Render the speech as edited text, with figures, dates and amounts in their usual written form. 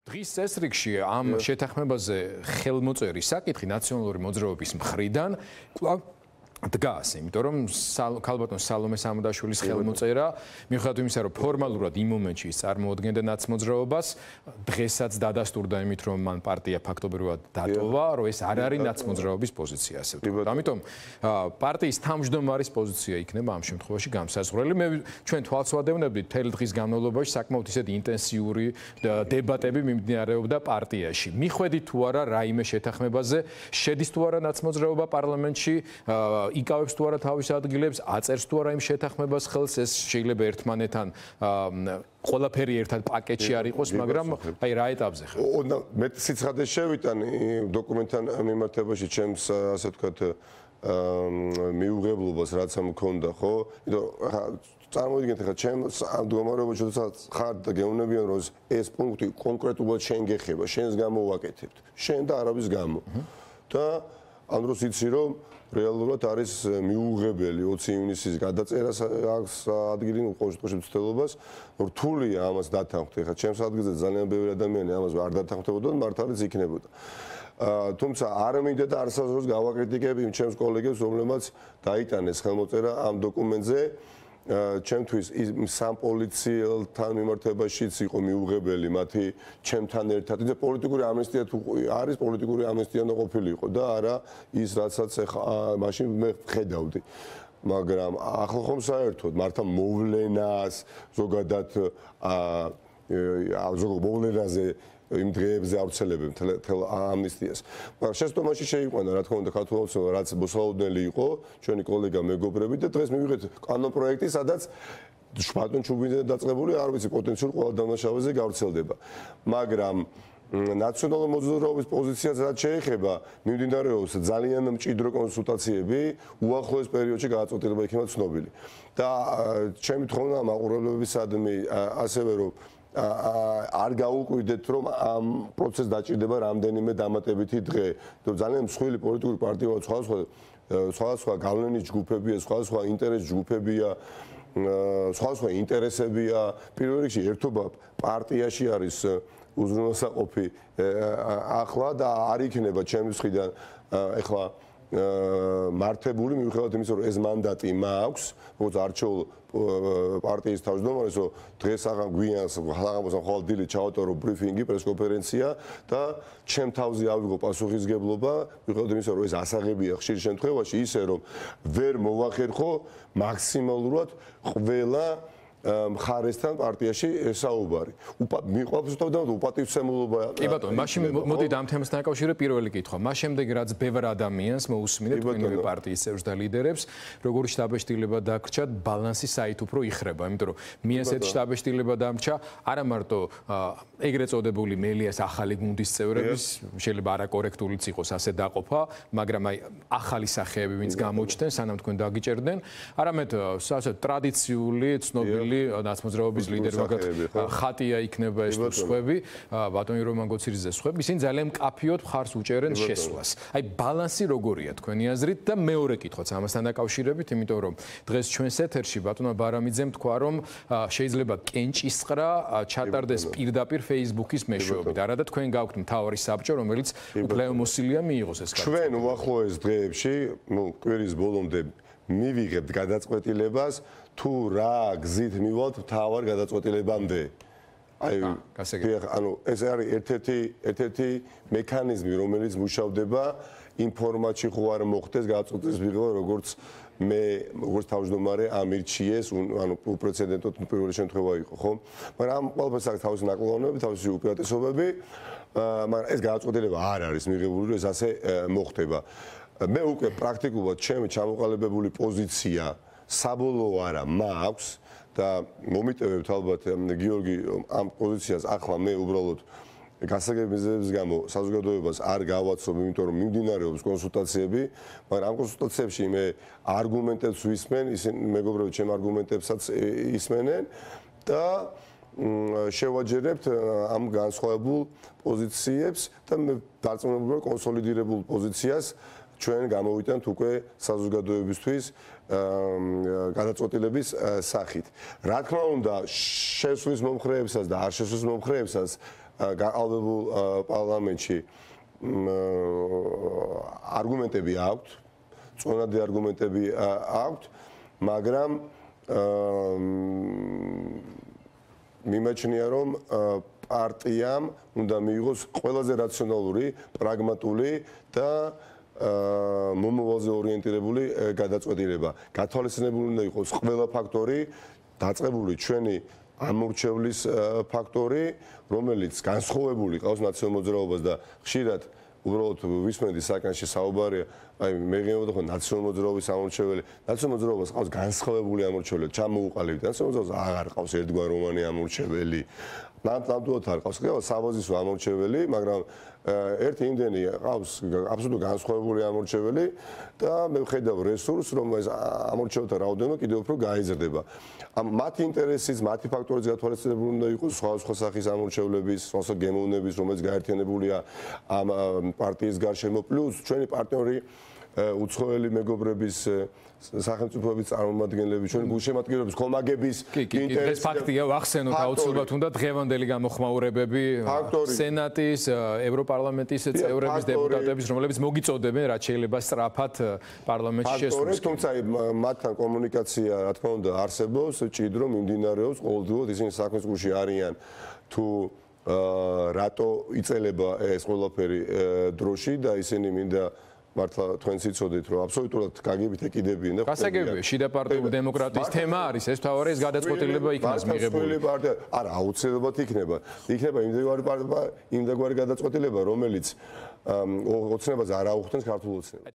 დღის წესრიგში ამ შეთანხმებაზე ხელმოწერი საკითხი ნაციონალური მოძრაობის მხრიდან კვლავ დგას, იმიტომ რომ ქალბატონ სალომე სამუდაშვილის ხელმოწერა მიუხედავად იმისა, რომ ფორმალურად იმ მომენტში ის წარმოადგენდა ნაცმოძრაობას, დღესაც დადასტურდა იმით, რომ მან პარტია ფაქტობრივად დატოვა, რომ ეს არ არის ნაცმოძრაობის პოზიცია, ასე ვთქვათ. ამიტომ პარტიის თავმჯდომარის პოზიცია იქნება ამ შემთხვევაში განსაზღვრელი. მე ჩვენ თვალს ვადევნებდით მთელი დღის განმავლობაში საკმაოდ ისეთი ინტენსიური დებატები მიმდინარეობდა პარტიაში. მიხვედით თუ არა რაიმე შეთანხმებაზე, შედის თუ არა ნაცმოძრაობა პარლამენტში, იკავებს თუ არა თავის ადგილებს, აწერს თუ არა იმ შეთანხმებას ხელს, ეს შეიძლება ერთმანეთთან ყველაფერი ერთად პაკეტში არ იყოს, მაგრამ აი რა ეტაპზე ხარ? მე სიცხადე შევიტანი დოკუმენტთან მიმართებაში ჩემს ასე ვთქვათ მიუღებლობას რაც მქონდა, ხო? იმიტომ წარმოვიდგინეთ ხა ჩემს მდგომარეობაში როდესაც ხარ და გეუბნებიან რომ ეს პუნქტი კონკრეტულად შენ გეხება, შენს გამო ვაკეთებთ. შენ და არავის გამო. და ამ დროს იცი რომ რეალურად არის მიუღებელი 20 ივნისის გადაწერას აქვს ადგილი ყოველ შემთხვევაში მცდელობას რთულია ამას დათანხმდე. ხა ჩემს ადგილზე ძალიან ბევრი ადამიანი ამას არ დათანხმდებოდა და მართალიც იქნებოდა. თუმცა არ მინდა და არსაუბრს გავაკრიტიკებ იმ ჩემს კოლეგებს, რომლებმაც დაიტანეს ხელმოწერა ამ დოკუმენტზე. ჩემთვის სამ პოლიციელთან მიმართებაშიც იყო მიუღებელი მათი ჩემთან ერთად. ისე პოლიტიკური ამნისტია თუ არის პოლიტიკური ამნისტია უნდა ყოფილიყო და არა ის რაცაც მაშინ მე ხედავდი. მაგრამ ახლა ხომ საერთოდ მართა მოვლენას ზოგადად ზოგადად მოვლენაზე იმ დღეებზე ავრცელებენ თელ ამნისტიას. მაგრამ შეცდომაში შეიყვანა რა თქმა უნდა ქართულს რაც მოსალოდნელი იყო ჩვენი კოლეგა მეგობრები და დღეს მივიღეთ კანონპროექტი სადაც ბატონ ჩუბინძე დაწყებული არ ვიცი პოტენციურ ყველა დამნაშავეზე გავრცელდება. მაგრამ ნაციონალური მოძრაობის პოზიციას რაც შეეხება მიმდინარეობს ძალიან მჭიდრო კონსულტაციები უახლოეს პერიოდში გადაწყვეტილება იქნება ცნობილი. და ჩემი თხოვნა მაყურებლებისადმი ასევე რომ არ გაუკვირდეთ რომ ამ პროცესს დაჭირდება რამდენიმე დამატებითი დღე. ძალიან მსხვილი პოლიტიკური პარტია სხვადასხვა გავლენის ჯგუფებია, სხვადასხვა ინტერეს ჯგუფებია, სხვადასხვა ინტერესებია. პირველ რიგში ერთობა პარტიაში არის უზრუნველსაყოფი ახლა და არ იქნება ჩემს მხრიდან ეხლა მართებული მიუხედავად იმისა რომ ეს მანდატი მაქვს როგორც არჩეულ პარტიის თავმჯდომარეს რომ დღეს აღარ გვიან საღამოს ხვალ დილით ჩავატარო ბრიფინგი პრესკონფერენცია და ჩემ თავზე ავიღო პასუხისგებლობა მიუხედავად იმისა რომ ეს ასაღებია ხშირ შემთხვევაში ისე რომ ვერ მოვახერხო მაქსიმალურად ყველა მხარესთან პარტიაში საუბარი. მიყვავს და უპატივცემულობა. კი ბატონო, მაშინ მოდით ამ თემასთან დაკავშირებით პირველი კითხვა. მას შემდეგ რაც ბევრ ადამიანს მოусმინეთ თქვენი პარტიის წევრს და ლიდერებს, როგორი შტაბეშტილება დაგრჩათ, ბალანსი საით უფრო იხრება, იმიტომ რომ მე ასეთ შტაბეშტილება დამრჩა, არა მარტო ეგრეთ წოდებული მელიას ახალი გუნდის წევრების, შეიძლება არაკორექტულიც იყოს ასე დაყოფა, მაგრამ აი ახალი სახეები ვინც გამოჩნდნენ, სანამ თქვენ დაგიჭერდნენ, არამედ ასე ტრადიციული, ცნობილი ნაცმოძრაობის ლიდერი მაგათ ხატია იქნება ეს თუ სხვები ბატონი რომან გოცირიძე სხვები ისინი ძალიან მკაფიოდ მხარს უჭერენ შესვლას. აი ბალანსი როგორია თქვენი აზრით და მეორე კითხვაც ამასთან დაკავშირებით, იმიტომ რომ დღეს ჩვენს ეთერში ბატონმა ბარამიძემ თქვა რომ შეიძლება კენჭისყრა ჩატარდეს პირდაპირ Facebook-ის მეშვეობით. არა და თქვენ გაქვთ მთავარი საბჭო, რომელიც უფლებამოსილია მიიღოს ეს კითხვა. ჩვენ უახლოეს დღეებში, კვირის ბოლომდე მივიღებთ გადაწყვეტილებას თუ რა გზით მივალთ მთავარ გადაწყვეტილებამდე. ანუ ეს არის ერთ-ერთი მექანიზმი, რომელიც მუშავდება იმ ფორმატში ხო არ მოხდეს გადაწყვეტილების მიღება, როგორც მე როგორც თავმჯდომარე ამირჩიეს, ანუ უპრეცედენტოდ პირველი შემთხვევა იყო, ხო? მაგრამ ამ ყველაფერს აქვს თავისი ნაკლონები, თავისი უპირატესობები, მაგრამ ეს გადაწყვეტილება არ არის მიღებული, რომ ეს ასე მოხდება. მე უკვე პრაქტიკულად ჩემი ჩამოყალიბებული პოზიცია საბოლოო არა მაქვს და მომიტევებთ ალბათ გიორგი ამ პოზიციას ახლა მე უბრალოდ გასაგები მიზეზების გამო საზოგადოებას არ გავაცნობ, იმიტომ რომ მიმდინარეობს კონსულტაციები, მაგრამ ამ კონსულტაციებში მე არგუმენტებს ვისმენ, ისინი მეგობრები ჩემ არგუმენტებსაც ისმენენ და შევაჯერებთ ამ განსხვავებულ პოზიციებს და მე დარწმუნებული ვარ კონსოლიდირებულ პოზიციას ჩვენ გამოვიტანთ უკვე საზოგადოებისთვის გადაწყვეტილების სახით. რა თქმა უნდა, შესვლის მომხრეებსაც და არ შესვლის მომხრეებსაც გაყალბებულ პარლამენტში არგუმენტები აქვთ, წონადი არგუმენტები აქვთ, მაგრამ მიმაჩნია რომ პარტიამ უნდა მიიღოს ყველაზე რაციონალური, პრაგმატული და მომავალზე ორიენტირებული გადაწყვეტილება. გათვალისწინებული უნდა იყოს ყველა ფაქტორი, დაწყებული ჩვენი ამორჩევლის ფაქტორი, რომელიც განსხვავებული ყავს ნაციონალურ მოძრაობას და ხშირად უბრალოდ ვისმენდი საკანში საუბარია, აი მე ღირებულობ ხო ნაციონალურ მოძრაობის ამორჩეველი, ნაციონალურ მოძრაობას ყავს განსხვავებული ამორჩეველი, ჩამოუყალიბდით. ნაციონალურ მოძრაობას აღარ ყავს ერთგვაროვანი ამორჩეველი. ნამდვილად არ ყავს, ყველა საბაზისო ამორჩეველი, მაგრამ ერთი იმდენი ყავს აბსოლუტურად განსხვავებული ამორჩეველი და მე ვხედავ რესურსს, რომ ეს ამორჩეველთა რაოდენობა კიდევ უფრო გაიზრდება. მათი ინტერესის, მათი ფაქტორის გათვალისწინებული უნდა იყოს სხვადასხვა სახის ამორჩევლების, სხვადასხვა გემოვნების, რომელიც გაერთიანებულია ამ პარტიის გარშემო, პლუს ჩვენი პარტნიორი უცხოელი მეგობრების სახელმწიფოების წარმომადგენლები, ჩვენი გულშემატკივრების კომაგების ინტერესი. ეს ფაქტია, ვახსენოთ აუცილებლად უნდა დღევანდელი გამოხმაურებები სენატის, ევროპარლამენტის წევრების, დეპუტატების, რომლებიც მოგიწოდებენ, რაც შეიძლება სწრაფად პარლამენტში შესულს. თუმცა მათთან კომუნიკაცია, რა თქმა უნდა, არსებობს, ჭიდრო მიმდინარეობს, ყოველდღიურად ისინი საქმის გულში არიან თუ რატო იწელება ეს ყველაფერი დროში და ისინი მინდა მართლა თქვენც იცოდით რომ აბსოლუტურად გაგებით ეკიდებიან და გასაგებია შიდა პარტიული დემოკრატიის თემა არის ეს თავარი ეს გადაწყვეტილება იქნას მიღებული არა აუცილებლად იქნება იმდაგვარი გადაწყვეტილება რომელიც ოცნებას არ აუხდენს ქართულ ოცნებას